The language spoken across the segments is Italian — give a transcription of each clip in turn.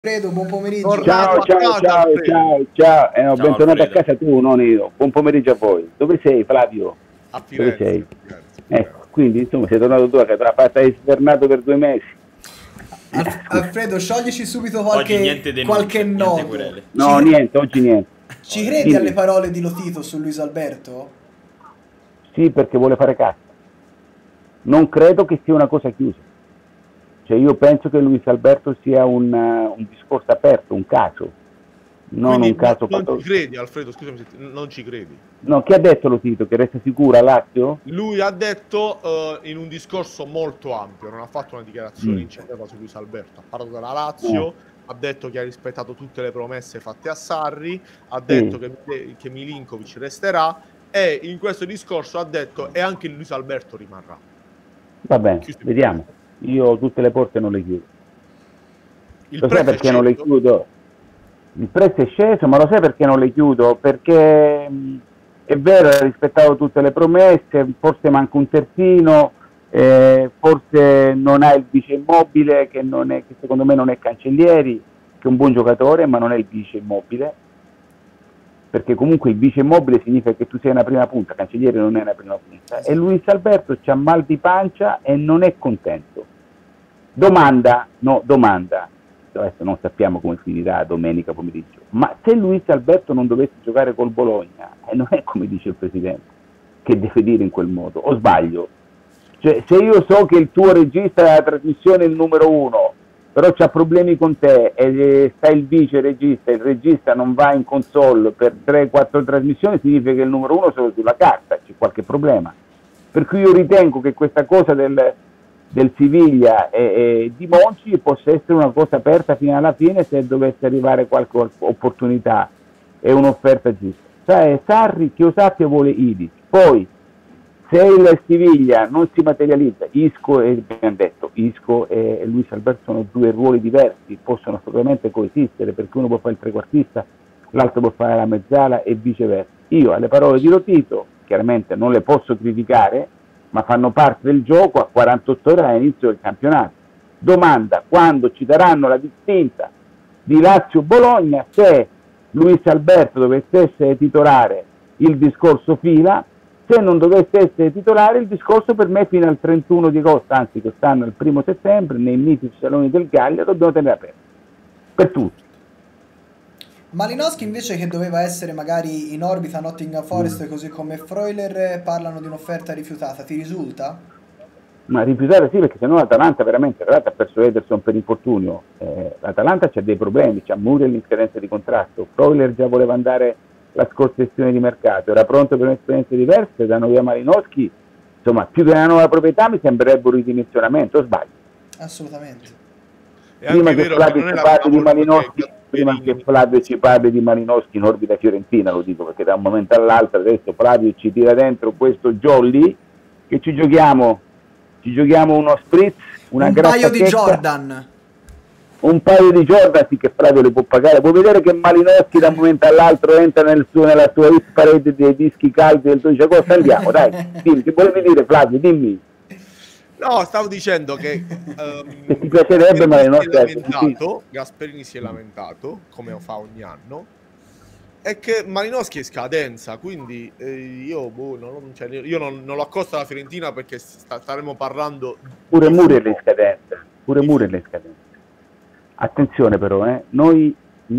Alfredo, buon pomeriggio. Ciao, Ciao, bentornato Alfredo. a casa tu, non io. Buon pomeriggio a voi. Dove sei, Flavio? A Dove Firenze. sei? Firenze. Quindi insomma sei tornato tu a casa, la fatta hai svernato per 2 mesi. Alfredo, scioglici subito Oggi niente qualche denunce, niente nodo. querele. No, niente, oggi niente. Ci credi Dimmi. alle parole di Lotito su Luis Alberto? Sì, perché vuole fare cassa. Non credo che sia una cosa chiusa. Cioè io penso che Luis Alberto sia un discorso aperto, un caso. Non Quindi un caso non fatto. ci credi, Alfredo, scusami se non ci credi. No, chi ha detto Lotito? Che resta sicura Lazio? Lui ha detto in un discorso molto ampio, non ha fatto una dichiarazione incendiata su Luis Alberto, ha parlato della Lazio, ha detto che ha rispettato tutte le promesse fatte a Sarri, ha detto che Milinkovic resterà e in questo discorso ha detto e anche Luis Alberto rimarrà. Va bene, vediamo. Io tutte le porte non le chiudo. Il Lo sai prezzo è perché non le sceso? chiudo? Il prezzo è sceso, ma lo sai perché non le chiudo? Perché è vero, ha rispettato tutte le promesse, forse manca un terzino, forse non ha il vice Immobile, che secondo me non è Cancellieri, che è un buon giocatore, ma non è il vice Immobile, perché comunque il vice Immobile significa che tu sei una prima punta, Cancellieri non è una prima punta, e Luis Alberto c'ha mal di pancia e non è contento. Domanda, adesso non sappiamo come finirà domenica pomeriggio, ma se Luis Alberto non dovesse giocare col Bologna, non è come dice il Presidente, che deve dire in quel modo, o sbaglio? Cioè, se io so che il tuo regista della trasmissione è il numero 1, però c'ha problemi con te e sta il vice regista, il regista non va in console per 3-4 trasmissioni, significa che il numero 1 è solo sulla carta, c'è qualche problema. Per cui io ritengo che questa cosa del Siviglia e di Monchi possa essere una cosa aperta fino alla fine se dovesse arrivare qualche opportunità e un'offerta giusta. Sarri, che io sappia, vuole Ivic. Poi, se il Siviglia non si materializza, Isco e Luis Alberto sono due ruoli diversi, possono assolutamente coesistere, perché uno può fare il trequartista, l'altro può fare la mezzala e viceversa. Io alle parole di Lotito, chiaramente non le posso criticare, ma fanno parte del gioco a 48 ore all'inizio del campionato. Domanda, quando ci daranno la distinta di Lazio-Bologna, se Luis Alberto dovesse essere titolare, il discorso fila, se non dovesse essere titolare il discorso per me fino al 31 di agosto, anzi quest'anno il 1 settembre, nei mitici saloni del Gallia, dobbiamo tenere aperto. Per tutti. Malinowski invece, che doveva essere magari in orbita a Nottingham Forest così come Freuler, parlano di un'offerta rifiutata, ti risulta? Ma rifiutare sì, perché sennò l'Atalanta ha perso Ederson per infortunio, l'Atalanta c'ha dei problemi, c'ha Muriel in scadenza di contratto, Freuler già voleva andare la scorsa sessione di mercato, era pronto per un'esperienza diversa, danno via Malinowski, insomma più che una nuova proprietà mi sembrerebbe un ridimensionamento, o sbaglio? Assolutamente. Prima che Flavio ci parli di Malinowski, prima che Flavio ci parli di Malinowski in orbita fiorentina, lo dico perché da un momento all'altro adesso Flavio ci tira dentro questo jolly che ci giochiamo uno spritz, un paio di Jordan. Un paio di Jordan, sì, che Flavio le può pagare. Puoi vedere che Malinowski da un momento all'altro entra nella sua hit parade dei dischi caldi del 12 agosto. Andiamo, dai, dimmi, che volevi dire Flavio, dimmi. No, stavo dicendo che ti piacerebbe Gasperini si è lamentato, come fa ogni anno, è che Malinowski è in scadenza, quindi io non lo accosto alla Fiorentina perché staremo parlando pure Muriel in scadenza. Attenzione però, noi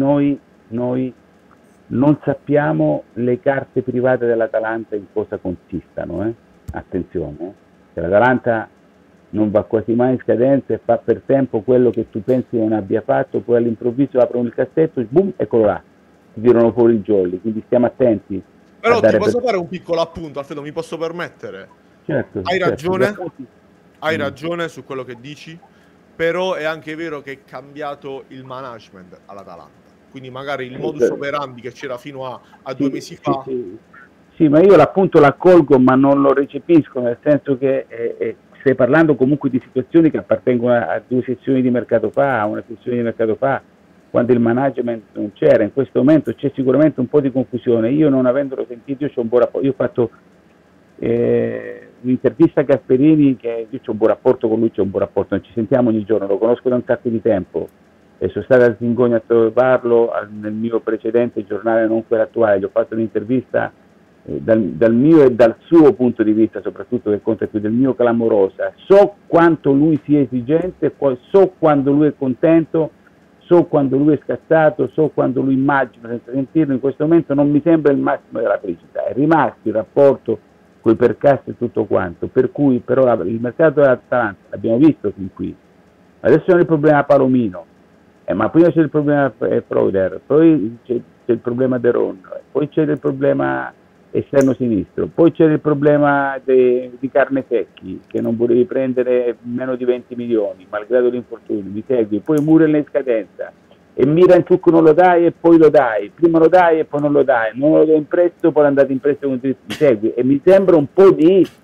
non sappiamo le carte private dell'Atalanta in cosa consistano, attenzione, che l'Atalanta non va quasi mai in scadenza e fa per tempo quello che tu pensi non abbia fatto, poi all'improvviso aprono il cassetto e boom, eccolo là, ti tirano fuori il jolly, quindi stiamo attenti. Però ti posso fare un piccolo appunto, Alfredo, mi posso permettere? Certo. Hai ragione su quello che dici, però è anche vero che è cambiato il management all'Atalanta, quindi magari il modus operandi che c'era fino a 2 mesi fa. Sì, ma io l'appunto l'accolgo, ma non lo recepisco, nel senso che stai parlando comunque di situazioni che appartengono a 2 sessioni di mercato fa, a una sessione di mercato fa, quando il management non c'era. In questo momento c'è sicuramente un po' di confusione. Io, non avendolo sentito, io c'ho un buon rapporto. Io ho fatto un'intervista a Gasperini, che io c'ho un buon rapporto con lui, c'ho un buon rapporto, non ci sentiamo ogni giorno, lo conosco da un sacco di tempo. e sono stato al Zingonia a trovarlo nel mio precedente giornale, non quello attuale, gli ho fatto un'intervista dal mio e dal suo punto di vista, soprattutto che conta più del mio, clamorosa. So quanto lui sia esigente, poi so quando lui è contento, so quando lui è scazzato, so quando lui immagina senza sentirlo. In questo momento non mi sembra il massimo della felicità, è rimasto il rapporto con i percassi e tutto quanto, per cui però il mercato dell'Atalanta l'abbiamo visto fin qui. Adesso c'è il problema Palomino, ma prima c'è il problema Freuler, poi c'è il problema De Ron, poi c'è il problema esterno sinistro, poi c'è il problema di Carnesecchi, che non volevi prendere meno di 20 milioni malgrado l'infortunio, mi segui, poi Muriel in scadenza e Miranchuk non lo dai e poi lo dai, prima lo dai e poi non lo dai, non lo dai in prestito, poi andate in prestito con mi segui, e mi sembra un po'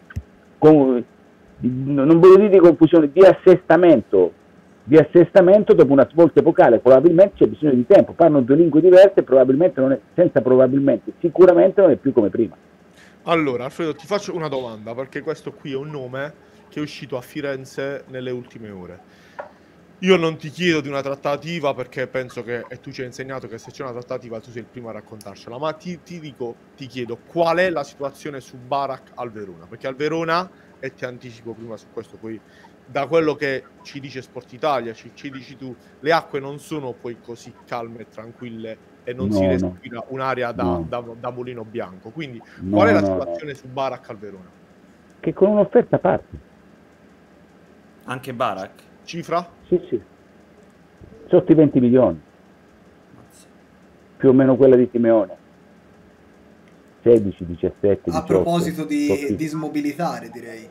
non voglio dire di confusione, di assestamento dopo una svolta epocale. Probabilmente c'è bisogno di tempo, parlano due lingue diverse, probabilmente non è, senza probabilmente, sicuramente non è più come prima. Allora Alfredo, ti faccio una domanda, perché questo qui è un nome che è uscito a Firenze nelle ultime ore. Io non ti chiedo di una trattativa, perché penso che, e tu ci hai insegnato che se c'è una trattativa tu sei il primo a raccontarcela, ma ti chiedo qual è la situazione su Barak al Verona, perché al Verona, e ti anticipo prima su questo, poi da quello che ci dice Sport Italia, ci dici tu, le acque non sono poi così calme e tranquille e non si respira un'area da mulino bianco. Quindi qual è la situazione su Barak al Verona? Che con un'offerta parte. Anche Barak? Cifra? Sì. Sotto i 20 milioni. Più o meno quella di Simeone. 16, 17, 18. A proposito di smobilitare, direi.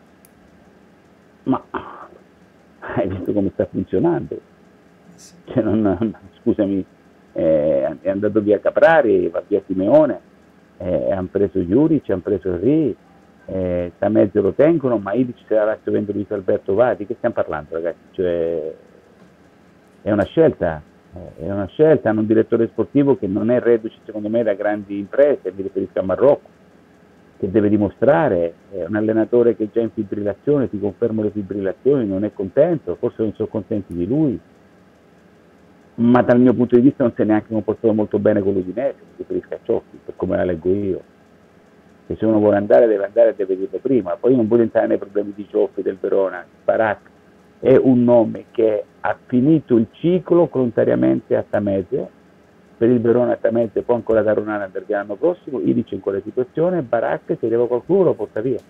Ma hai visto come sta funzionando? Sì. Cioè scusami, è andato via Caprari, va via Simeone, hanno preso Juric, hanno preso Ri, sta mezzo lo tengono, ma Idic se la Lazio vende Luis Alberto Vati, che stiamo parlando, ragazzi? Cioè, è una scelta, hanno un direttore sportivo che non è reduce secondo me da grandi imprese, mi riferisco a Marocco, che deve dimostrare, è un allenatore che è già in fibrillazione, ti confermo le fibrillazioni, non è contento, forse non sono contenti di lui, ma dal mio punto di vista non si è neanche comportato molto bene con l'Udinese, mi riferisco a Cioffi, per come la leggo io, che se uno vuole andare e deve dirlo prima. Poi non voglio entrare nei problemi di Cioffi, del Verona. Barak è un nome che ha finito il ciclo volontariamente a Tamese, per il Verona a Tamese, poi ancora da Ronana per l'anno prossimo. Idic in quella situazione, Barak, se arriva qualcuno lo porta via.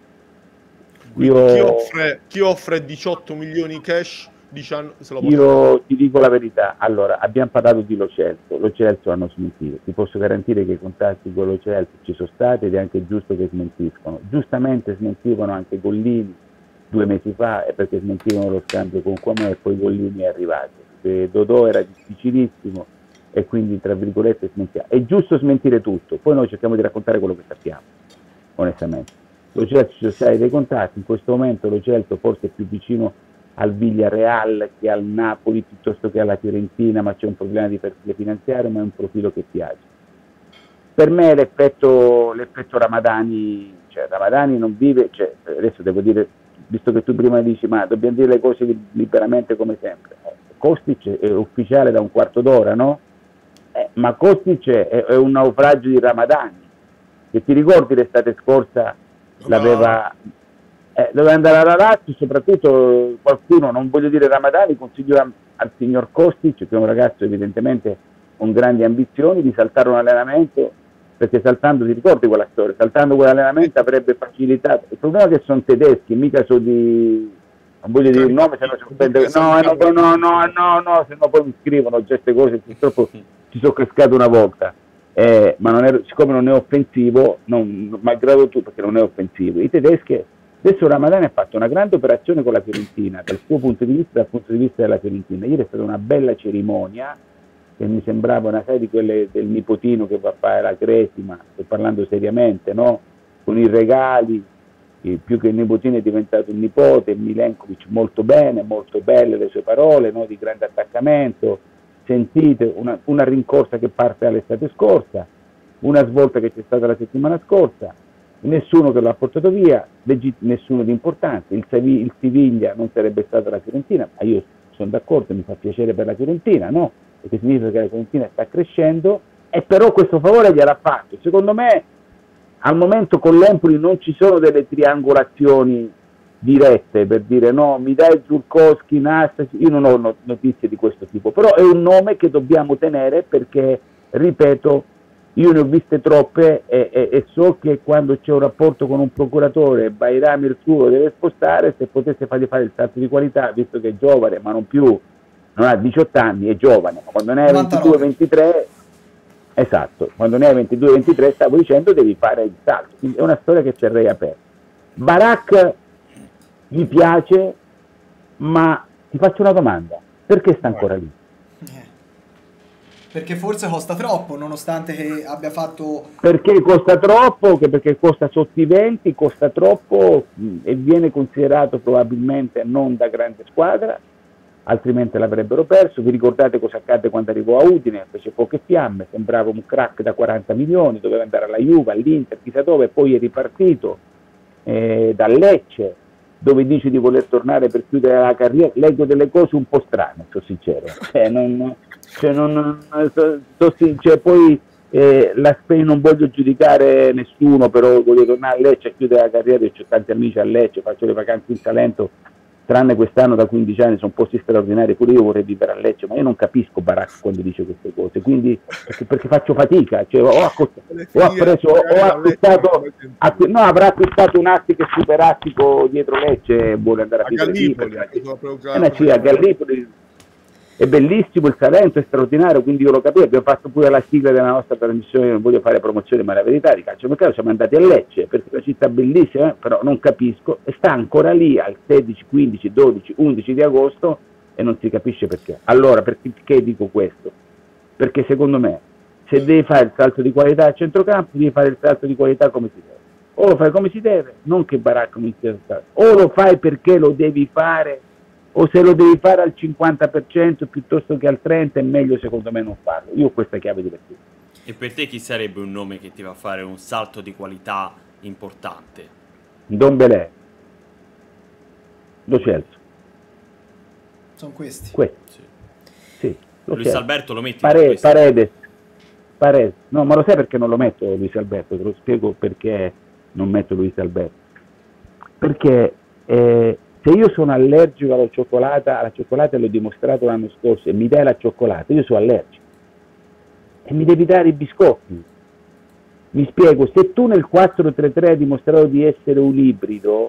Chi offre 18 milioni cash? Io ti dico la verità, allora abbiamo parlato di Lo Celso hanno smentito, ti posso garantire che i contatti con Lo Celso ci sono stati ed è anche giusto che smentiscono, giustamente smentivano anche Gollini 2 mesi fa, perché smentivano lo scambio con Quamè e poi Gollini è arrivato, perché Dodò era difficilissimo e quindi tra virgolette smentiamo. È giusto smentire tutto, poi noi cerchiamo di raccontare quello che sappiamo, onestamente. Lo Celso ci sono stati dei contatti, in questo momento Lo Celso forse è più vicino al Villarreal che al Napoli piuttosto che alla Fiorentina, ma c'è un problema di perfile finanziario, ma è un profilo che piace. Per me l'effetto Ramadani, cioè Ramadani non vive, cioè, adesso devo dire, visto che tu prima dici ma dobbiamo dire le cose liberamente come sempre, Kostic è ufficiale da un quarto d'ora, no? Ma Kostic è un naufragio di Ramadani, che ti ricordi l'estate scorsa l'aveva... doveva andare alla Lazio, soprattutto qualcuno, non voglio dire Ramadani, consiglio al signor Kostic, che è un ragazzo evidentemente con grandi ambizioni, di saltare un allenamento, perché saltando, ti ricordi quella storia, saltando quell'allenamento avrebbe facilitato. Il problema è che sono tedeschi, mica sono di... non voglio dire il nome, se no si offende... No, se no poi mi scrivono già queste cose, purtroppo ci sono cascato una volta. Ma siccome non è offensivo, malgrado tutto, perché non è offensivo, i tedeschi... Adesso Ramadani ha fatto una grande operazione con la Fiorentina, dal suo punto di vista, dal punto di vista della Fiorentina. Ieri è stata una bella cerimonia, che mi sembrava una serie di quelle del nipotino che va a fare la cresima, sto parlando seriamente, no? Con i regali, più che il nipotino è diventato un nipote, Milenkovic molto bene, molto belle le sue parole, no? Di grande attaccamento, sentite, una rincorsa che parte dall'estate scorsa, una svolta che c'è stata la settimana scorsa, nessuno che l'ha portato via, nessuno di importante, il Siviglia non sarebbe stata la Fiorentina, ma io sono d'accordo, mi fa piacere per la Fiorentina, no? Perché significa che la Fiorentina sta crescendo, e però questo favore gliel'ha fatto. Secondo me al momento con l'Empoli non ci sono delle triangolazioni dirette per dire no, mi dai Żurkowski, Nastasic, io non ho notizie di questo tipo, però è un nome che dobbiamo tenere perché, ripeto, io ne ho viste troppe e so che quando c'è un rapporto con un procuratore, Bajram il suo deve spostare, se potesse fargli fare il salto di qualità, visto che è giovane, ma non ha 18 anni, è giovane, ma quando ne hai 22-23, esatto, quando ne hai 22-23, stavo dicendo, devi fare il salto. Quindi è una storia che terrei aperta. Barak gli piace, ma ti faccio una domanda, perché sta ancora lì? Perché forse costa troppo, nonostante che abbia fatto... Perché costa troppo, perché costa sotto i 20, costa troppo e viene considerato probabilmente non da grande squadra, altrimenti l'avrebbero perso. Vi ricordate cosa accadde quando arrivò a Udine? Fece poche fiamme, sembrava un crack da 40 milioni, doveva andare alla Juve, all'Inter, chissà dove, poi è ripartito dal Lecce, dove dice di voler tornare per chiudere la carriera. Leggo delle cose un po' strane, sono sincero. Poi la Spain, non voglio giudicare nessuno, però voglio tornare a Lecce a chiudere la carriera. Io ho tanti amici a Lecce, faccio le vacanze in Salento, tranne quest'anno da 15 anni, sono posti straordinari, pure io vorrei vivere a Lecce, ma io non capisco Barak quando dice queste cose, quindi perché faccio fatica, cioè avrà acquistato un Attico super Attico dietro Lecce e vuole andare a vivere lì, a Gallipoli. È bellissimo il Salento, è straordinario, quindi io lo capisco. Abbiamo fatto pure la sigla della nostra trasmissione, non voglio fare promozione, ma la verità di calciomercato, siamo andati a Lecce perché è una città bellissima, però non capisco, e sta ancora lì al 16, 15, 12, 11 di agosto e non si capisce perché. Allora, perché dico questo? Perché secondo me, se devi fare il salto di qualità al centrocampo, devi fare il salto di qualità come si deve. O lo fai come si deve, non che Barak non sia stato, o lo fai perché lo devi fare, o se lo devi fare al 50% piuttosto che al 30%, è meglio secondo me non farlo. Io ho questa chiave di lettura. E per te chi sarebbe un nome che ti va a fare un salto di qualità importante? Ndombele, Lo Celso. Sono questi. Sì, Luis Alberto lo metti? Paredes. No, ma lo sai perché non lo metto Luis Alberto? Te lo spiego perché non metto Luis Alberto. Perché se io sono allergico alla cioccolata l'ho dimostrato l'anno scorso, e mi dai la cioccolata, io sono allergico e mi devi dare i biscotti. Mi spiego, se tu nel 4-3-3 hai dimostrato di essere un ibrido,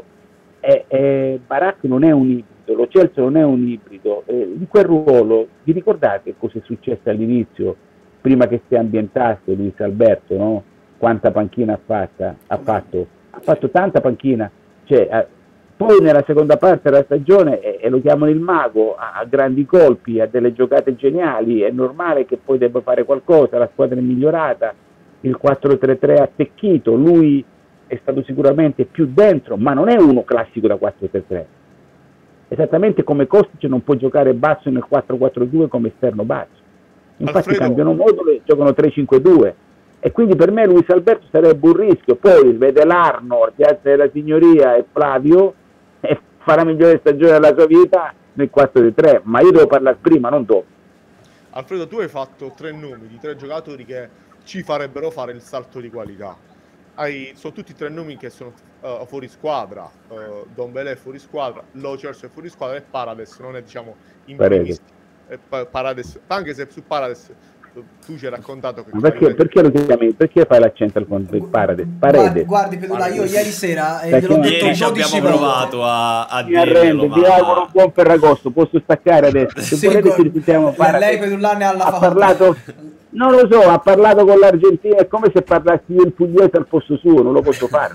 Barak non è un ibrido, Lo Celso non è un ibrido, in quel ruolo, vi ricordate cosa è successo all'inizio, prima che si ambientasse Luis Alberto, no? Quanta panchina ha fatto tanta panchina, cioè, poi nella seconda parte della stagione lo chiamano il mago, ha grandi colpi, ha delle giocate geniali, è normale che poi debba fare qualcosa, la squadra è migliorata, il 4-3-3 ha attecchito, lui è stato sicuramente più dentro, ma non è uno classico da 4-3-3, esattamente come Kostic non può giocare basso nel 4-4-2 come esterno basso, infatti cambiano modulo e giocano 3-5-2, e quindi per me Luis Alberto sarebbe un rischio. Poi vede l'Arno, Piazza della Signoria e Flavio e fa la migliore stagione della sua vita nel 4-3, ma io devo parlare prima, non dopo. Alfredo, tu hai fatto 3 nomi di 3 giocatori che ci farebbero fare il salto di qualità. Sono tutti 3 nomi che sono fuori squadra. Ndombele è fuori squadra, Lo Celso è fuori squadra e Paredes non è, diciamo, in Paredes, anche se su Paredes tu ci hai raccontato che perché lo chiami? Perché fai l'accento al Paredes? Guardi Pedula, io ieri sera gliel'ho detto ieri ci abbiamo provato a mi arrendo, vi auguro un buon Ferragosto, posso staccare adesso? Se volete ci ripetiamo. Lei Pedula ne ha la parlato, non lo so, ha parlato con l'Argentina, è come se parlassi io il pugliese al posto suo, non lo posso fare.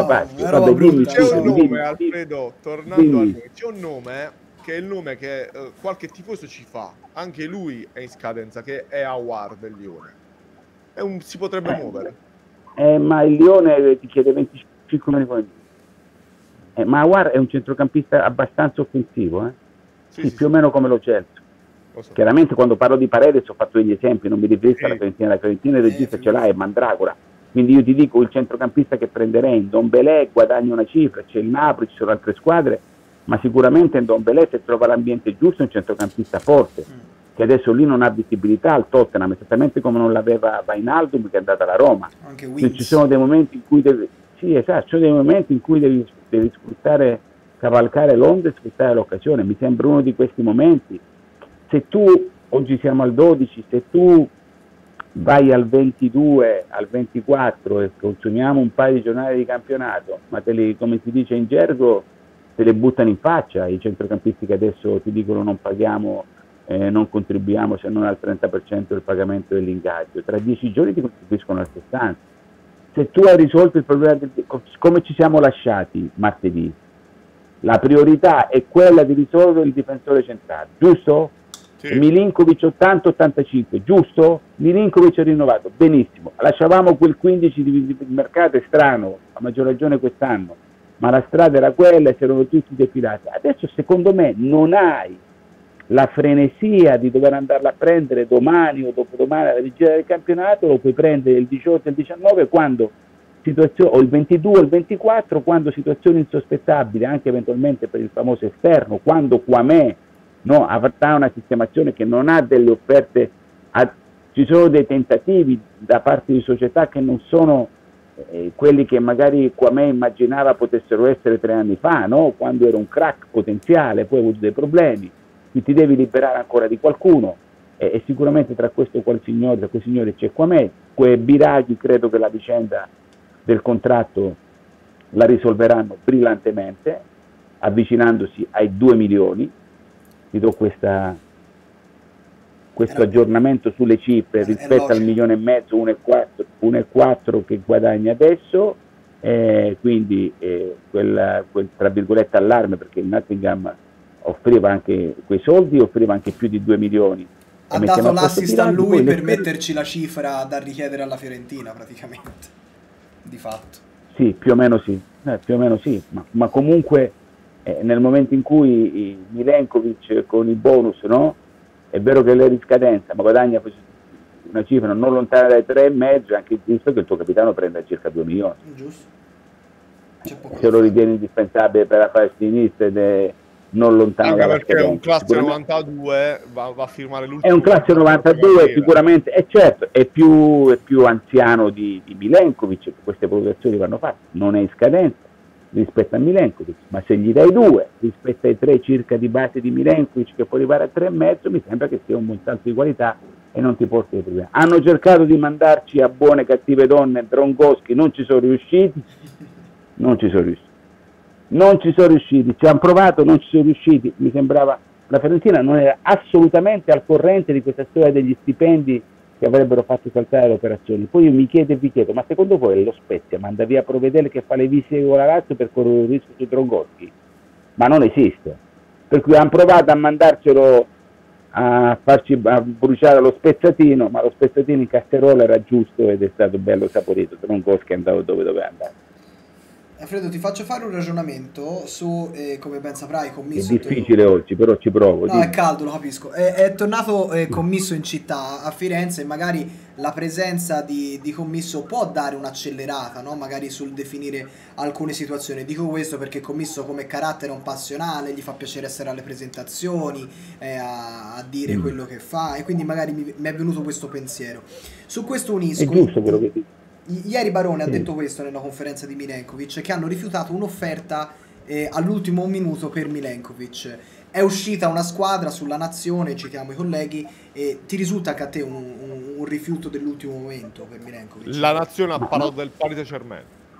C'è un nome, Alfredo, tornando a noi, c'è un nome che è il nome che qualche tifoso ci fa, anche lui è in scadenza, che è Aouar del Lione. Si potrebbe muovere. Ma il Lione ti chiede 25 milioni. Ma Aouar è un centrocampista abbastanza offensivo, sì, più o meno come Lo Celso. So. Chiaramente quando parlo di Paredes ho fatto degli esempi, non mi riferisco alla Fiorentina, la Fiorentina il regista ce l'ha, è Mandragora. Quindi io ti dico il centrocampista che prenderei, Ndombele guadagna una cifra, c'è il Napoli, ci sono altre squadre, ma sicuramente Ndombele, se trova l'ambiente giusto, è un centrocampista forte, che adesso lì non ha visibilità al Tottenham, esattamente come non l'aveva Wijnaldum, che è andata alla Roma. Anche Ci sono dei momenti in cui sì, esatto, ci sono dei momenti in cui devi sfruttare, cavalcare l'onda e sfruttare l'occasione. Mi sembra uno di questi momenti. Se tu, oggi siamo al 12, se tu vai al 22, al 24 e consumiamo un paio di giornate di campionato, ma come si dice in gergo, te le buttano in faccia i centrocampisti che adesso ti dicono non paghiamo, non contribuiamo se non al 30% del pagamento dell'ingaggio. Tra 10 giorni ti contribuiscono al 60%. Se tu hai risolto il problema, come ci siamo lasciati martedì, la priorità è quella di risolvere il difensore centrale, giusto? Sì. Milinkovic 80-85, giusto? Milinkovic è rinnovato, benissimo. Lasciavamo quel 15 di mercato, è strano, a maggior ragione quest'anno, ma la strada era quella e si erano tutti defilati. Adesso secondo me non hai la frenesia di dover andarla a prendere domani o dopodomani alla vigilia del campionato, lo puoi prendere il 18 e il 19 quando o il 22 o il 24, quando situazioni insospettabili, anche eventualmente per il famoso esterno, quando Kwame avrà una sistemazione che non ha delle offerte, ci sono dei tentativi da parte di società che non sono quelli che magari Kwame immaginava potessero essere 3 anni fa, no? Quando era un crack potenziale, poi ha avuto dei problemi, ti devi liberare ancora di qualcuno, e sicuramente tra quei signori c'è Kwame. Biraghi, credo che la vicenda del contratto la risolveranno brillantemente, avvicinandosi ai 2 milioni. Ti do questo aggiornamento sulle cifre rispetto al 1,5 milioni, 1,4 che guadagna adesso, quindi quel tra virgolette allarme, perché il Nottingham offriva anche quei soldi, offriva anche più di 2 milioni. Ha dato l'assist a lui per metterci la cifra da richiedere alla Fiorentina praticamente, di fatto. Sì, più o meno sì, ma comunque nel momento in cui Milenkovic con i bonus, no? È vero che l'è riscadenza, ma guadagna una cifra non lontana dai 3,5, anche visto che il tuo capitano prende circa 2 milioni. Giusto. Se lo ritieni indispensabile per la fase sinistra ed è non lontano anche dalla perché scadenza. È un classe 92, va a firmare l'ultimo. È un classe 92 sicuramente, e certo è più anziano di Milenkovic, queste valutazioni vanno fatte, non è in scadenza rispetto a Milenkovic, ma se gli dai 2 rispetto ai 3 circa di base di Milenkovic, che può arrivare a 3,5, mi sembra che sia un buon salto di qualità e non ti porti dei problemi. Hanno cercato di mandarci a buone cattive donne Drongoschi, non ci sono riusciti, ci hanno provato, non ci sono riusciti. Mi sembrava la Fiorentina non era assolutamente al corrente di questa storia degli stipendi che avrebbero fatto saltare le operazioni. Poi io mi chiedo e vi chiedo, ma secondo voi lo Spezia manda via Provedel che fa le visite con la Lazio per correre il rischio su Drongoschi? Ma non esiste. Per cui hanno provato a mandarcelo a bruciare lo spezzatino, ma lo spezzatino in casserola era giusto ed è stato bello saporito. Drongoschi è andato dove doveva andare. Alfredo, ti faccio fare un ragionamento su, come ben saprai, Commisso... È difficile oggi, però ci provo. No, è caldo, lo capisco. È tornato Commisso in città, a Firenze, e magari la presenza di Commisso può dare un'accelerata, no? Magari sul definire alcune situazioni. Dico questo perché Commisso come carattere è un passionale, gli fa piacere essere alle presentazioni, a dire quello che fa, e quindi magari mi è venuto questo pensiero. Su questo unisco... È giusto quello che dici. Ieri Barone ha detto questo nella conferenza di Milenkovic, che hanno rifiutato un'offerta all'ultimo minuto per Milenkovic. È uscita una squadra sulla Nazione, citiamo i colleghi, e ti risulta che a te un rifiuto dell'ultimo momento per Milenkovic? La Nazione ha parlato del Paris Saint-Germain.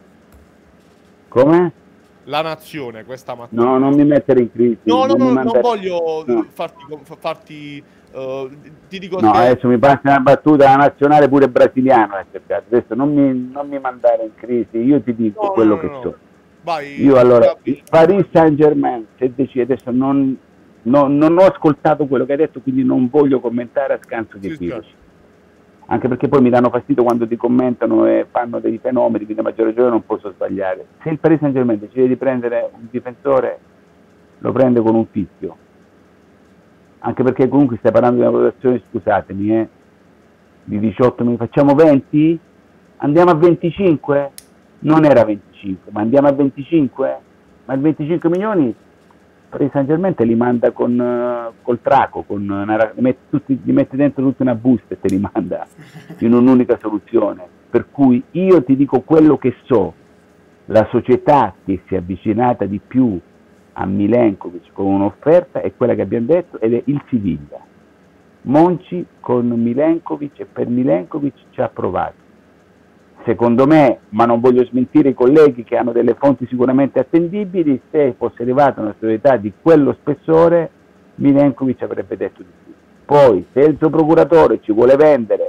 Come? La Nazione questa mattina. No, non mi mettere in crisi. Non voglio farti ti dico no, che... adesso mi passa una battuta nazionale pure brasiliana, adesso non mi mandare in crisi, io ti dico quello che so. Vai, io allora, il Paris Saint-Germain, se decide, adesso non ho ascoltato quello che hai detto, quindi non voglio commentare a scanso di equivoci. Anche perché poi mi danno fastidio quando ti commentano e fanno dei fenomeni, quindi a maggior ragione non posso sbagliare. Se il Paris Saint-Germain decide di prendere un difensore, lo prende con un fischio. Anche perché comunque stai parlando di una valutazione, scusatemi, di 18 milioni, facciamo 20? Andiamo a 25? Non era 25, ma andiamo a 25? Ma il 25 milioni Paris Saint-Germain te li manda col traco, li mette dentro tutta una busta e te li manda in un'unica soluzione. Per cui io ti dico quello che so, la società che si è avvicinata di più a Milenkovic con un'offerta è quella che abbiamo detto, ed è il Siviglia. Monchi con Milenkovic, e per Milenkovic ci ha provato. Secondo me, ma non voglio smentire i colleghi che hanno delle fonti sicuramente attendibili, se fosse arrivata una società di quello spessore, Milenkovic avrebbe detto di sì. Poi, se il suo procuratore ci vuole vendere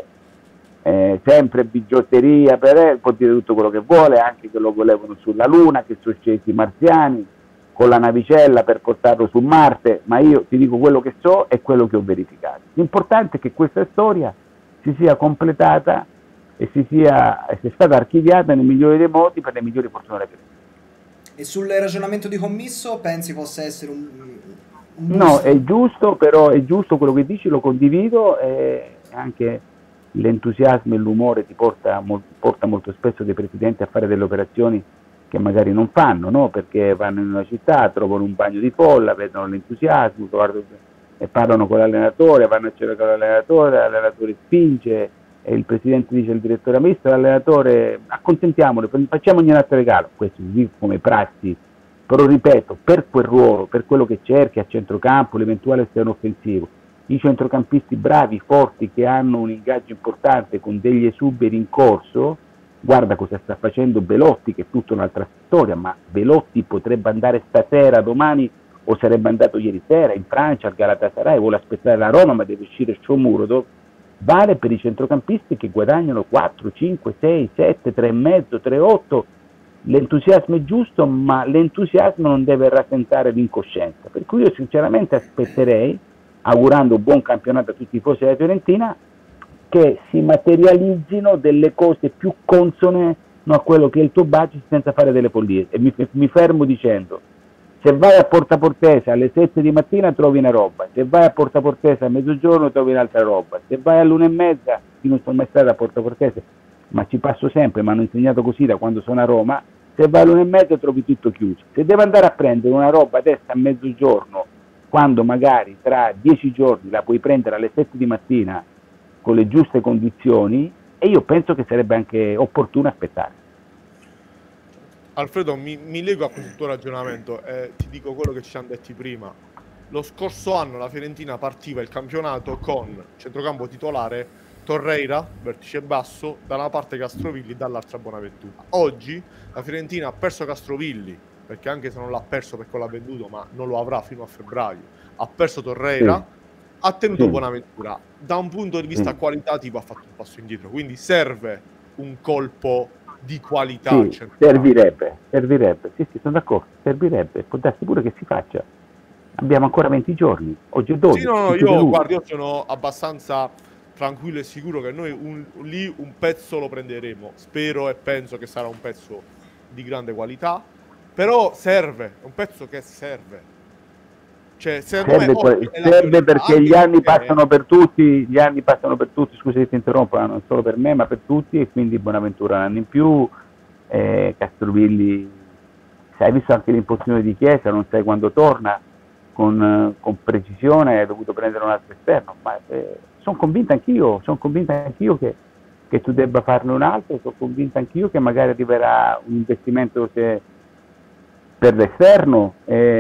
sempre bigiotteria, può dire tutto quello che vuole, anche che lo volevano sulla Luna, che sono scesi i marziani con la navicella per portarlo su Marte, ma io ti dico quello che so e quello che ho verificato. L'importante è che questa storia si sia completata e sia stata archiviata nel migliore dei modi per le migliori fortune della Fiorentina. E sul ragionamento di Commisso pensi possa essere un no, è giusto, però è giusto quello che dici, lo condivido, e anche l'entusiasmo e l'umore ti porta molto spesso dei presidenti a fare delle operazioni che magari non fanno, no? Perché vanno in una città, trovano un bagno di folla, vedono l'entusiasmo e parlano con l'allenatore, vanno a cercare l'allenatore spinge e il presidente dice al direttore misto, l'allenatore accontentiamolo, facciamogli un altro regalo. Questo è come prassi, però ripeto, per quel ruolo, per quello che cerchi a centrocampo, l'eventuale esterno offensivo, i centrocampisti bravi, forti, che hanno un ingaggio importante con degli esuberi in corso. Guarda cosa sta facendo Belotti, che è tutta un'altra storia, ma Belotti potrebbe andare stasera, domani, o sarebbe andato ieri sera in Francia al Galatasaray, vuole aspettare la Roma, ma deve uscire Shomurodov. Vale per i centrocampisti che guadagnano 4, 5, 6, 7, 3,5, 3,8. L'entusiasmo è giusto, ma l'entusiasmo non deve rasentare l'incoscienza. Per cui io sinceramente aspetterei, augurando buon campionato a tutti i tifosi della Fiorentina, che si materializzino delle cose più consone a quello che è il tuo budget senza fare delle follie. E mi fermo dicendo, se vai a Porta Portese alle 7 di mattina trovi una roba, se vai a Porta Portese a mezzogiorno trovi un'altra roba, se vai all'1:30, io non sono mai stato a Porta Portese, ma ci passo sempre, mi hanno insegnato così da quando sono a Roma, se vai all'1:30 trovi tutto chiuso. Se devo andare a prendere una roba adesso a mezzogiorno, quando magari tra 10 giorni la puoi prendere alle 7 di mattina con le giuste condizioni, e io penso che sarebbe anche opportuno aspettare. Alfredo, mi lego a questo tuo ragionamento e ti dico quello che ci siamo detti prima. Lo scorso anno la Fiorentina partiva il campionato con centrocampo titolare Torreira, vertice basso, da una parte Castrovilli, dall'altra Bonaventura. Oggi la Fiorentina ha perso Castrovilli, perché anche se non l'ha perso perché l'ha venduto, ma non lo avrà fino a febbraio, ha perso Torreira, ha tenuto Bonaventura. Da un punto di vista qualitativo ha fatto un passo indietro, quindi serve un colpo di qualità. Servirebbe, sì, sono d'accordo, servirebbe, può darsi pure che si faccia. Abbiamo ancora 20 giorni, oggi è 12. Sì, io sono abbastanza tranquillo e sicuro che noi lì un pezzo lo prenderemo. Spero e penso che sarà un pezzo di grande qualità, però serve, è un pezzo che serve. Cioè, serve perché gli anni passano per tutti, scusa se ti interrompo, non solo per me ma per tutti, e quindi Bonaventura un anno in più, Castrovilli, hai visto anche l'impostazione di Chiesa, non sai quando torna, con precisione hai dovuto prendere un altro esterno, ma sono convinto anch'io che tu debba farne un altro, sono convinto anch'io che magari arriverà un investimento per l'esterno,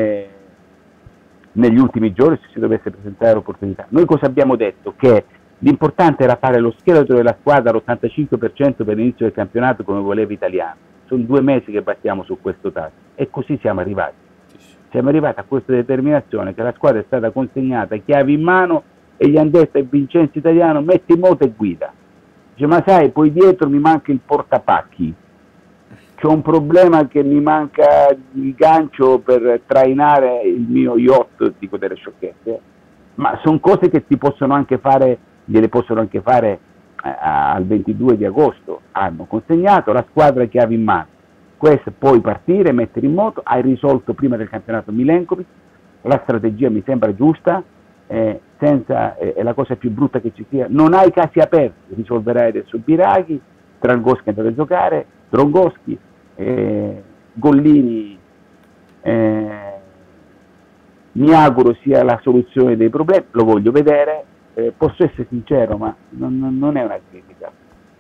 negli ultimi giorni, se si dovesse presentare l'opportunità. Noi cosa abbiamo detto? Che l'importante era fare lo scheletro della squadra all'85% per l'inizio del campionato come voleva Italiano. Sono 2 mesi che battiamo su questo tasto e così siamo arrivati. Siamo arrivati a questa determinazione che la squadra è stata consegnata chiavi in mano e gli hanno detto a Vincenzo Italiano metti in moto e guida. Dice, ma sai, poi dietro mi manca il portapacchi. C'è un problema che mi manca il gancio per trainare il mio yacht, dico delle sciocchezze, ma sono cose che ti possono anche fare, gliele possono anche fare al 22 di agosto. Hanno consegnato la squadra chiave in mano. Questo puoi partire, mettere in moto, hai risolto prima del campionato Milenkovic, la strategia mi sembra giusta, è la cosa più brutta che ci sia, non hai casi aperti, risolverai adesso Biraghi, Dragoschi è andato a giocare, Drongoschi, Gollini mi auguro sia la soluzione dei problemi, lo voglio vedere, posso essere sincero, ma non è una critica.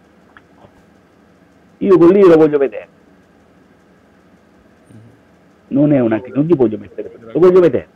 Io con lui lo voglio vedere, non è una critica, non gli voglio mettere, lo voglio vedere,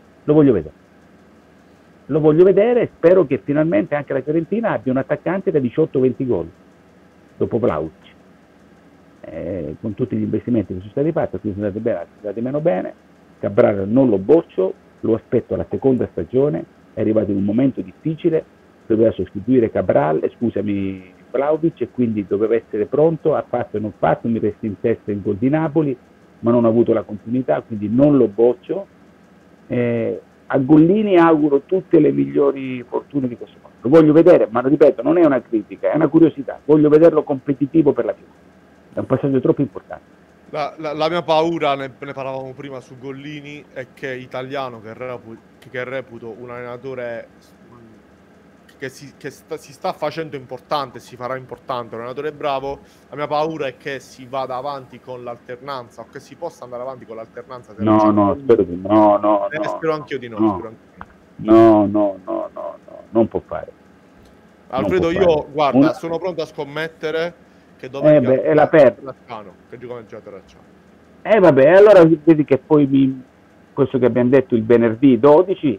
lo voglio vedere e spero che finalmente anche la Fiorentina abbia un attaccante da 18-20 gol, dopo Vlahovic. Con tutti gli investimenti che sono stati fatti, alcuni sono andati bene, altri sono andati meno bene. Cabral non lo boccio, lo aspetto alla seconda stagione, è arrivato in un momento difficile, doveva sostituire Vlahovic, e quindi doveva essere pronto, ha fatto e non fatto, mi resta in testa in gol di Napoli, ma non ha avuto la continuità, quindi non lo boccio. A Gollini auguro tutte le migliori fortune di questo mondo. Lo voglio vedere, ma lo ripeto, non è una critica, è una curiosità, voglio vederlo competitivo per la Fiorentina. È un passaggio troppo importante. La mia paura, ne parlavamo prima su Gollini, è che Italiano, che reputo un allenatore che si sta facendo importante, si farà importante, un allenatore bravo, la mia paura è che si vada avanti con l'alternanza, o che si possa andare avanti con l'alternanza. No, spero di no. Spero anch'io di no. No, non può fare. Alfredo, io guarda, sono pronto a scommettere che domenica è la perda. Che gioca nel Terracciano. Vabbè, allora vedi che poi questo che abbiamo detto il venerdì 12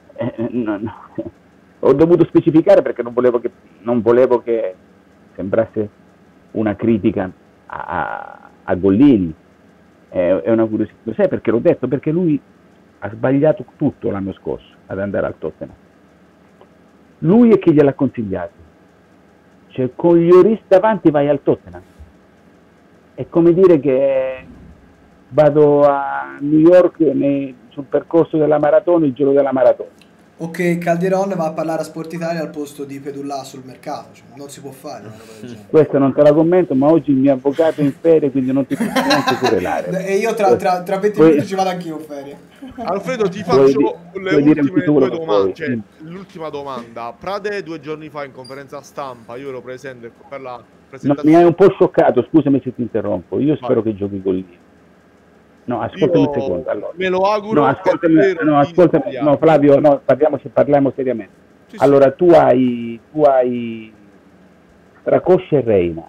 ho dovuto specificare perché non volevo che sembrasse una critica a Gollini. È una curiosità. Lo sai perché l'ho detto? Perché lui ha sbagliato tutto l'anno scorso ad andare al Tottenham. Lui è chi gliel'ha consigliato. Cioè, con gli Lloris davanti vai al Tottenham. È come dire che vado a New York sul percorso della maratona, il giorno della maratona. Ok, Calderon va a parlare a Sport Italia al posto di Pedulla sul mercato, cioè, non si può fare una roba del genere. Questa non te la commento, ma oggi il mio avvocato è in ferie, quindi non ti posso neanche querelare. E io tra 20 minuti ci vado anch'io in ferie. Alfredo, ti faccio le ultime due domande. Cioè, l'ultima domanda. Prade 2 giorni fa in conferenza stampa, io ero presente per la presentazione. Mi hai un po' scioccato, scusami se ti interrompo. Io spero che giochi con lì. No, ascoltami un secondo. Allora. Me lo auguro. Ascoltami, no, Flavio, no, parliamo seriamente. Sì, allora, sì. Tu hai Stracoscia e Reina.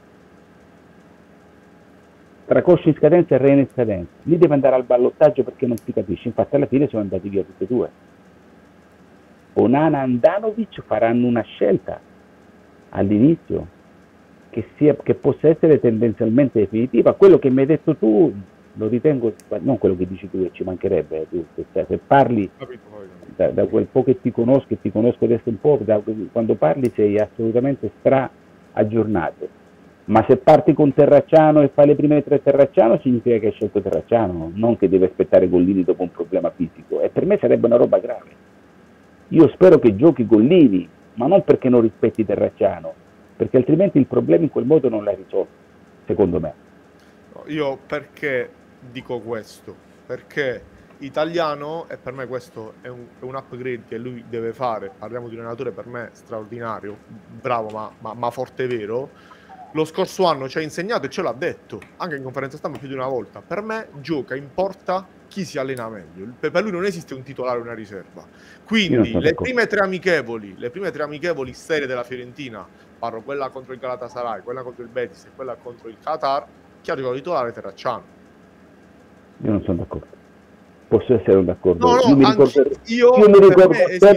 Stracoscia in scadenza e Reina in scadenza. Lì deve andare al ballottaggio perché non si capisce. Infatti alla fine sono andati via tutti e due. Onana e Andanovic faranno una scelta all'inizio che possa essere tendenzialmente definitiva. Quello che mi hai detto tu lo ritengo, non quello che dici tu, che ci mancherebbe, se parli da quel po' che ti conosco adesso un po', quando parli sei assolutamente aggiornato, ma se parti con Terracciano e fai le prime 3 Terracciano significa che hai scelto Terracciano, non che devi aspettare Gollini dopo un problema fisico, e per me sarebbe una roba grave. Io spero che giochi Gollini, ma non perché non rispetti Terracciano, perché altrimenti il problema in quel modo non l'hai risolto, secondo me. Io perché dico questo? Perché Italiano, e per me questo è un upgrade che lui deve fare. Parliamo di un allenatore per me straordinario, bravo ma forte vero. Lo scorso anno ci ha insegnato e ce l'ha detto anche in conferenza stampa più di una volta. Per me gioca, importa chi si allena meglio. Per lui non esiste un titolare o una riserva. Quindi le prime tre amichevoli serie della Fiorentina, parlo quella contro il Galatasaray, quella contro il Betis e quella contro il Qatar, chi arriva a titolare Terracciano. Io non sono d'accordo. Posso essere d'accordo. No, io mi ricordo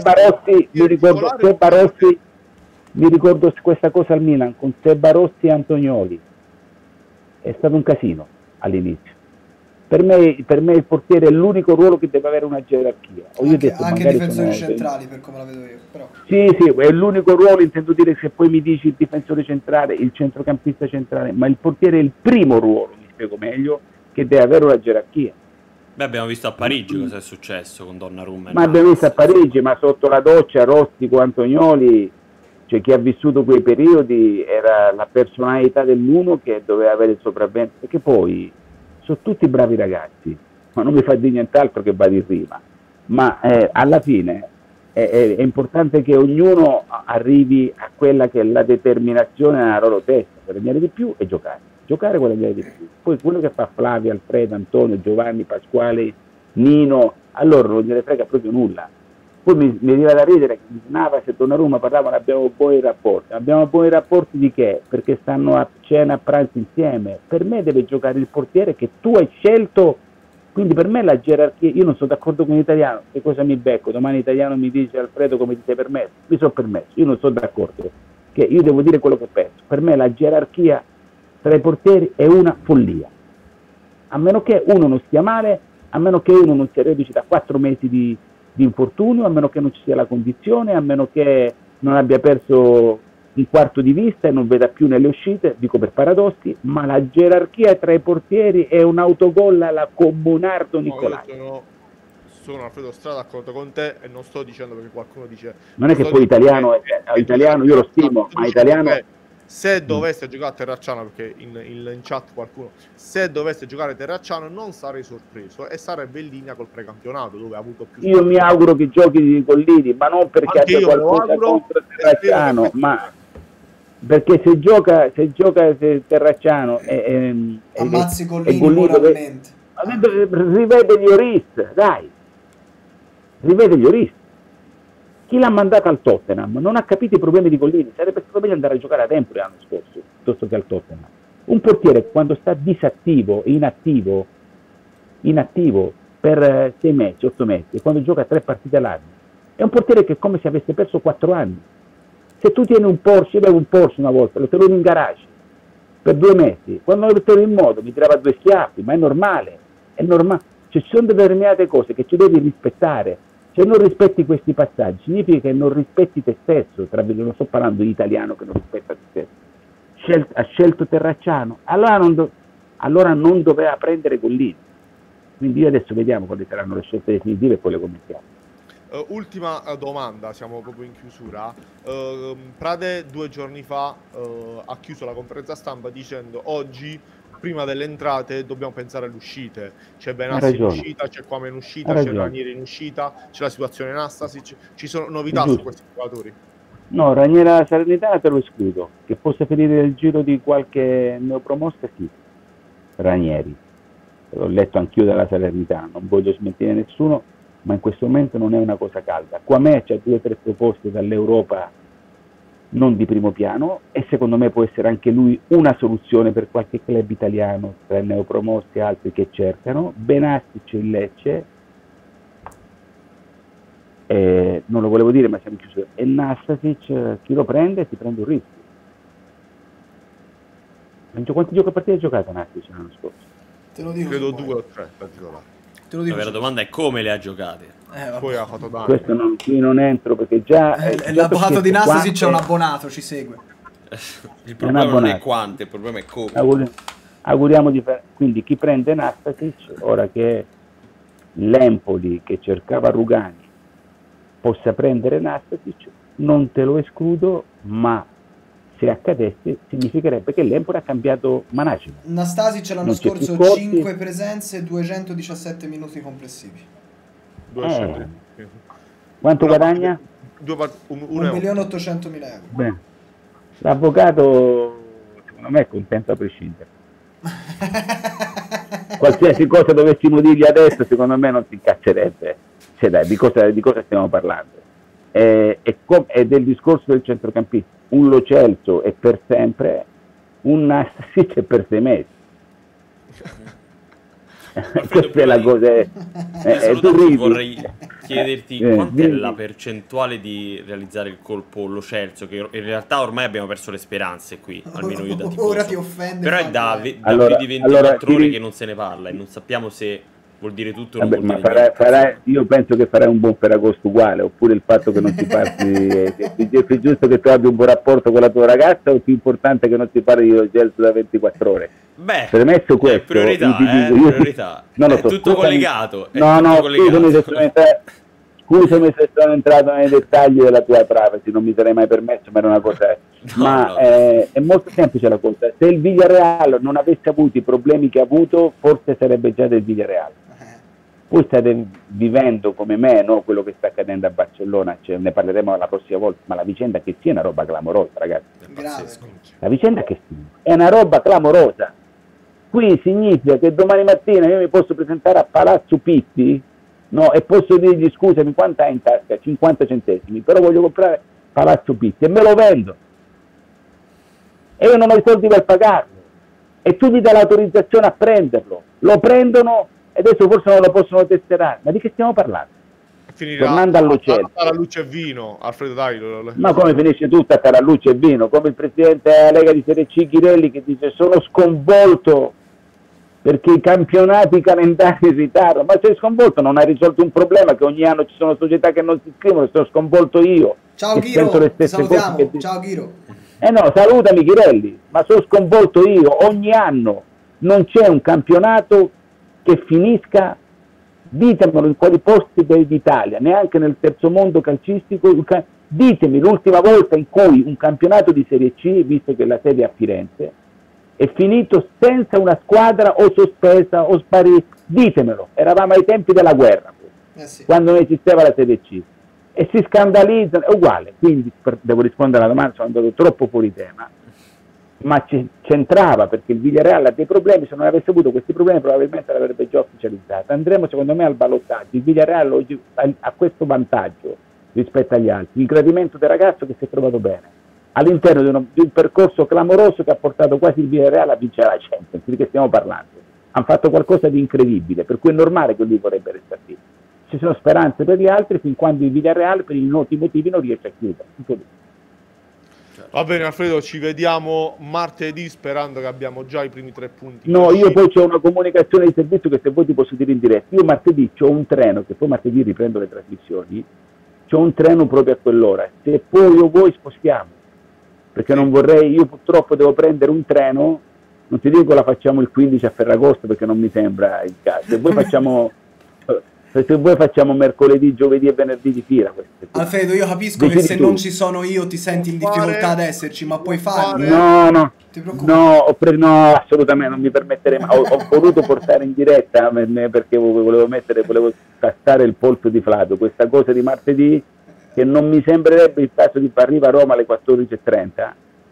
mi ricordo questa cosa al Milan con Seba Rossi e Antonioli. È stato un casino all'inizio. Per me il portiere è l'unico ruolo che deve avere una gerarchia. Anche i difensori centrali, per come la vedo io. Però. Sì, è l'unico ruolo, intendo dire, se poi mi dici il difensore centrale, il centrocampista centrale, ma il portiere è il primo ruolo, mi spiego meglio, che deve avere una gerarchia. Beh, abbiamo visto a Parigi cosa è successo con Donnarumma. Ma abbiamo visto a Parigi, ma sotto la doccia Rossi con Antonioli, cioè chi ha vissuto quei periodi era la personalità dell'uno che doveva avere il sopravvento, perché poi sono tutti bravi ragazzi, ma non mi fa di nient'altro che vada in rima, ma alla fine è importante che ognuno arrivi a quella che è la determinazione nella loro testa, guadagnare di più e guadagnare di più. Poi quello che fa Flavio, Alfredo, Antonio, Giovanni, Pasquale, Nino, allora non gliene frega proprio nulla. Poi mi arriva da ridere che Navas e Donnarumma parlavano, abbiamo buoni rapporti di che? Perché stanno a cena, a pranzo insieme. Per me deve giocare il portiere che tu hai scelto, quindi per me la gerarchia, io non sono d'accordo con l'italiano, che cosa mi becco? Domani l'italiano mi dice Alfredo come ti sei permesso? Mi sono permesso, io non sono d'accordo, che io devo dire quello che penso. Per me la gerarchia tra i portieri è una follia, a meno che uno non stia male, a meno che uno non sia reduce da 4 mesi di infortunio, a meno che non ci sia la condizione, a meno che non abbia perso un quarto di vista e non veda più nelle uscite, dico per paradossi, ma la gerarchia tra i portieri è un autogol alla Comunardo Nicolai. Sono Alfredo Strada d'accordo con te e non sto dicendo perché qualcuno dice... Non è che poi italiano io lo stimo, ma italiano... Se dovesse giocare Terracciano, perché in chat qualcuno, se dovesse giocare Terracciano non sarei sorpreso e sarebbe in linea col precampionato dove ha avuto più... Io mi auguro che giochi con Lini, ma non perché abbia qualcosa contro Terracciano, ma perché se gioca Terracciano ammazzi Collini moralmente. Rivede gli Lloris, dai, rivede gli Lloris. Chi l'ha mandato al Tottenham non ha capito i problemi di Collini, sarebbe stato meglio andare a giocare ad Empoli l'anno scorso piuttosto che al Tottenham. Un portiere quando sta disattivo, inattivo per 6 mesi, 8 mesi, e quando gioca 3 partite all'anno, è un portiere che è come se avesse perso 4 anni. Se tu tieni un Porsche, io avevo un Porsche una volta, lo tenevo in garage per 2 mesi, quando lo tenevo in moto mi tirava 2 schiaffi, ma è normale, cioè, ci sono determinate cose che ci devi rispettare. Se non rispetti questi passaggi, significa che non rispetti te stesso, non sto parlando di italiano che non rispetta te stesso. Ha scelto Terracciano, allora non doveva prendere Collini. Quindi io adesso vediamo quali saranno le scelte definitive e poi le commentiamo. Ultima domanda, siamo proprio in chiusura. Prade 2 giorni fa ha chiuso la conferenza stampa dicendo oggi prima delle entrate dobbiamo pensare alle uscite. C'è Benassi in uscita, c'è Kwame in uscita, c'è Ranieri in uscita, c'è la situazione in Astasic. Ci sono novità su questi giocatori? No, Ranieri alla Salernitana te lo escludo. Che possa finire il giro di qualche neopromossa, sì. Ranieri. L'ho letto anch'io dalla Salernitana, non voglio smentire nessuno, ma in questo momento non è una cosa calda. Kwame c'ha 2 o 3 proposte dall'Europa non di primo piano e secondo me può essere anche lui una soluzione per qualche club italiano tra i neopromossi e altri che cercano. Benastic in Lecce, non lo volevo dire ma siamo chiusi, e Nastasic chi lo prende si prende un rischio. Quanti partite ha giocato Nastasic l'anno scorso? Te lo dico, credo 2 o 3 particolari. La vera domanda è come le ha giocate. Poi ha fatto danni. Questo qui non entro perché già l'abbonato di Nastasic è un abbonato, ci segue. Il problema non è quante, il problema è come. Auguriamo di fare. Quindi chi prende Nastasic, ora che l'Empoli che cercava Rugani possa prendere Nastasic, non te lo escludo, ma se accadesse significherebbe che l'Empoli ha cambiato management. Nastasic l'anno scorso 5 presenze, 217 minuti complessivi. Quanto guadagna? 1.800.000 euro. Bene. L'avvocato secondo me è contento a prescindere. Qualsiasi cosa dovessimo dirgli adesso secondo me non si incazzerebbe. Cioè, dai, di cosa stiamo parlando? È del discorso del centrocampista. Un Lo Celso è per sempre, un Nastasic è per 6 mesi. Questa è la cosa. Vorrei chiederti quant'è la percentuale di realizzare il colpo Lo Celso, che in realtà ormai abbiamo perso le speranze qui, almeno io da tifoso. Ora ti offende. Però è da più di 24 ore che non se ne parla e non sappiamo se vuol dire tutto o non vuol dire io penso che farai un buon Ferragosto uguale, oppure il fatto che non si parli è giusto che tu abbia un buon rapporto con la tua ragazza o più importante che non si parli di Lo Celso da 24 ore? Beh, premesso questo, è priorità, non lo è so, tutto collegato. Scusami se sono entrato nei dettagli della tua privacy, non mi sarei mai permesso, ma era una cosa. È molto semplice la cosa. Se il Villarreal non avesse avuto i problemi che ha avuto, forse sarebbe già del Villarreal. Voi state vivendo come me, no? Quello che sta accadendo a Barcellona, ne parleremo la prossima volta, ma la vicenda che sia è una roba clamorosa, ragazzi. La vicenda che sia è una roba clamorosa. Qui significa che domani mattina io mi posso presentare a Palazzo Pitti no? E posso dirgli scusami, quanto hai in tasca? 50 centesimi, però voglio comprare Palazzo Pitti e me lo vendo e io non ho i soldi per pagarlo e tu gli dai l'autorizzazione a prenderlo, lo prendono e adesso forse non lo possono tesserare, ma di che stiamo parlando? Finirà tornando all'Uccello, a luce e vino, Alfredo dai. Ma come finisce tutta a Taralluce e vino, come il presidente della Lega di Serie C Ghirelli che dice sono sconvolto perché i campionati calendari in ritardo, ma sei sconvolto, non hai risolto un problema che ogni anno ci sono società che non si iscrivono, sono sconvolto io. Ciao Ghiro, salutiamo, ciao Ghiro. No, salutami Ghirelli, ma sono sconvolto io, ogni anno non c'è un campionato che finisca, ditemelo in quali posti d'Italia, neanche nel terzo mondo calcistico, ditemi l'ultima volta in cui un campionato di Serie C, visto che la sede è a Firenze, è finito senza una squadra o sospesa o sparita, ditemelo, eravamo ai tempi della guerra, sì, quando non esisteva la Serie C, e si scandalizzano, è uguale, quindi devo rispondere alla domanda, sono andato troppo fuori tema, ma c'entrava perché il Villarreal ha dei problemi, se non avesse avuto questi problemi probabilmente l'avrebbe già ufficializzato. Andremo secondo me al ballottaggio, il Villarreal oggi ha questo vantaggio rispetto agli altri, il gradimento del ragazzo che si è trovato bene, all'interno di un percorso clamoroso che ha portato quasi il Villarreal a vincere la Champions, di che stiamo parlando, hanno fatto qualcosa di incredibile, per cui è normale che lui vorrebbe restare lì. Ci sono speranze per gli altri fin quando il Villarreal per i noti motivi non riesce a chiudere. Va bene Alfredo, ci vediamo martedì sperando che abbiamo già i primi 3 punti. No, io poi c'ho una comunicazione di servizio che se vuoi ti posso dire in diretta. Io martedì c'ho un treno, che poi martedì riprendo le trasmissioni, c'ho un treno proprio a quell'ora. Se poi o voi spostiamo, perché non vorrei, io purtroppo devo prendere un treno, non ti dico la facciamo il 15 a Ferragosto perché non mi sembra il caso. Se voi facciamo mercoledì, giovedì e venerdì di fila. Alfredo, io capisco che se non ci sono io ti senti in difficoltà ad esserci, ma puoi farlo. No, assolutamente non mi permetterei. Ho voluto portare in diretta perché volevo tastare il polso di Flavio, questa cosa di martedì che non mi sembrerebbe il caso di arrivare a Roma alle 14:30.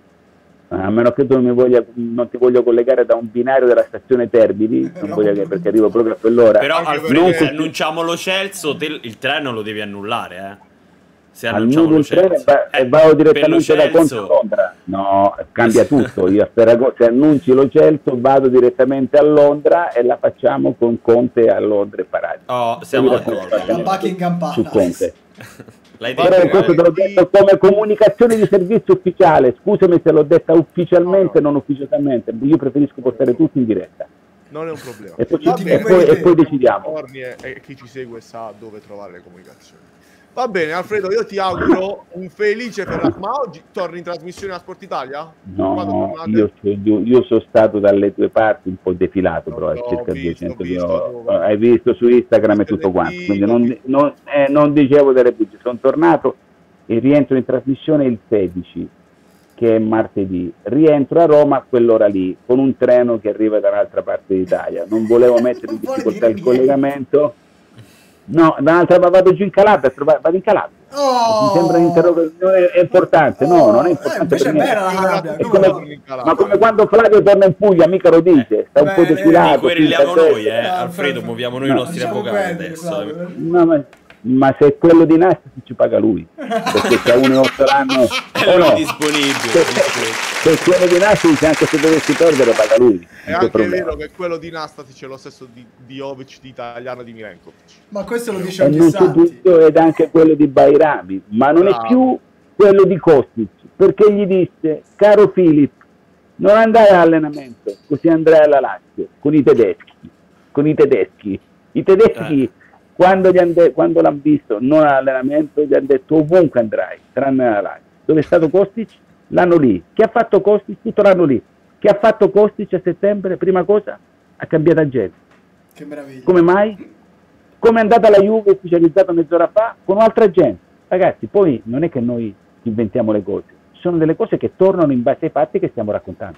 A meno che tu non ti voglio collegare da un binario della stazione Termini, perché arrivo proprio a quell'ora. Però Alfredo, se annunciamo lo Celso, il treno lo devi annullare, Se annunciamo lo Celso. E vado direttamente da Conte a Londra. No, cambia tutto. Io se annunci lo Celso vado direttamente a Londra e la facciamo con Conte a Londra e Parati. Oh, siamo d'accordo. Su Conte. Però questo te l'ho detto come comunicazione di servizio ufficiale, scusami se l'ho detta ufficialmente o non ufficialmente, io preferisco portare tutti in diretta. Non è un problema. E poi decidiamo. E chi ci segue sa dove trovare le comunicazioni. Va bene Alfredo, io ti auguro un felice Ferragosto. Ma oggi torni in trasmissione a Sport Italia? No, io sono stato dalle tue parti un po' defilato, però circa 200 hai visto su Instagram e tutto quanto, quindi non dicevo delle bugie, sono tornato e rientro in trasmissione il 16, che è martedì, rientro a Roma a quell'ora lì, con un treno che arriva da un'altra parte d'Italia, non volevo mettere in difficoltà il collegamento. No, dall'altra vado giù in Calabria, vado in Calabria. Mi sembra un'interrogazione, è importante, no, non è importante per niente. Ma come quando Flavio torna in Puglia, mica lo dice, sta un po' defilato. Quereliamo noi, Alfredo, muoviamo noi i nostri avvocati adesso. No, ma se è quello di Nastasi ci paga lui, perché c'è 1,8 l'anno è disponibile. Se quello di Nastasi, anche se dovessi perdere, paga lui. È anche vero che quello di Nastasi c'è lo stesso di Jovic, di Italiano, di Milenkovic. Ma questo lo dice ogni santi. Ed anche quello di Bairami, ma non è più quello di Kostic, perché gli disse, caro Filip, non andare all'allenamento, così andrai alla Lazio, con i tedeschi. I tedeschi quando l'hanno visto non all'allenamento gli hanno detto ovunque andrai, tranne alla Lazio. Dove è stato Kostic? L'anno lì. Che ha fatto Kostic? Tutto l'anno lì. Che ha fatto Kostic a settembre? Prima cosa, ha cambiato agente. Che meraviglia. Come mai? Come è andata la Juve ufficializzata mezz'ora fa? Con un'altra gente. Ragazzi, poi non è che noi inventiamo le cose, ci sono delle cose che tornano in base ai fatti che stiamo raccontando.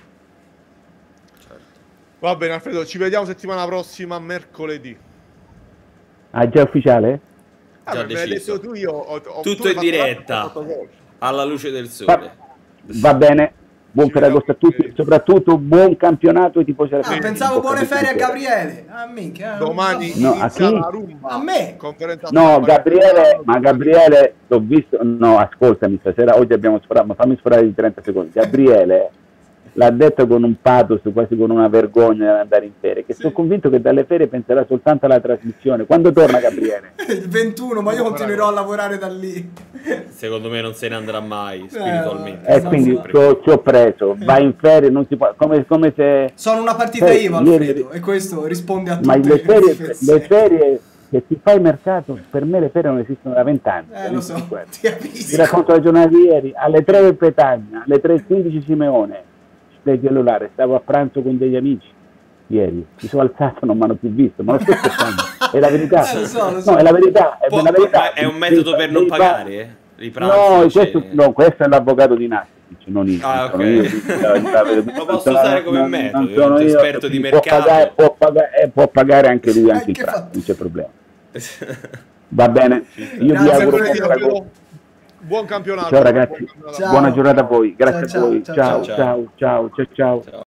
Va bene Alfredo, ci vediamo settimana prossima, mercoledì. Ah, già ufficiale? Già me l'hai detto tu, io tutto in diretta, alla luce del sole. Va bene, buon Ferragosto a tutti, soprattutto buon campionato ai tifosi. Pensavo buone ferie a Gabriele. Domani no, inizia la rumba. A me? No, Gabriele, ma Gabriele, l'ho visto, no, ascoltami, stasera, oggi abbiamo sforato, ma fammi sforare di 30 secondi. Gabriele l'ha detto con un pathos, quasi con una vergogna di andare in ferie, che sono convinto che dalle ferie penserà soltanto alla trasmissione. Quando torna Gabriele? Il 21, ma io continuerò a lavorare da lì. Secondo me non se ne andrà mai spiritualmente. Quindi ci ho preso, vai in ferie, non si può, come se... Sono una partita IVA, Alfredo, e questo risponde a tutte ma le ferie se ti fai mercato, per me le ferie non esistono da 20 anni. Lo so, ti racconto la giornata di ieri, alle 3 del Petagna, alle 3:15 Simeone, del cellulare, stavo a pranzo con degli amici ieri, mi sono alzato, non mi hanno più visto, ma lo sto scherzando, è la verità. Lo so. No, è la verità, è la verità. È un metodo per non pagare? No, questo è l'avvocato di Nassi, non io. Lo posso usare come metodo, io non sono esperto di mercato. Può pagare anche lui, anche il pranzo, non c'è problema. Va bene, io vi auguro buon campionato. Ciao ragazzi, Ciao. buona giornata a voi, grazie Ciao, a voi, ciao.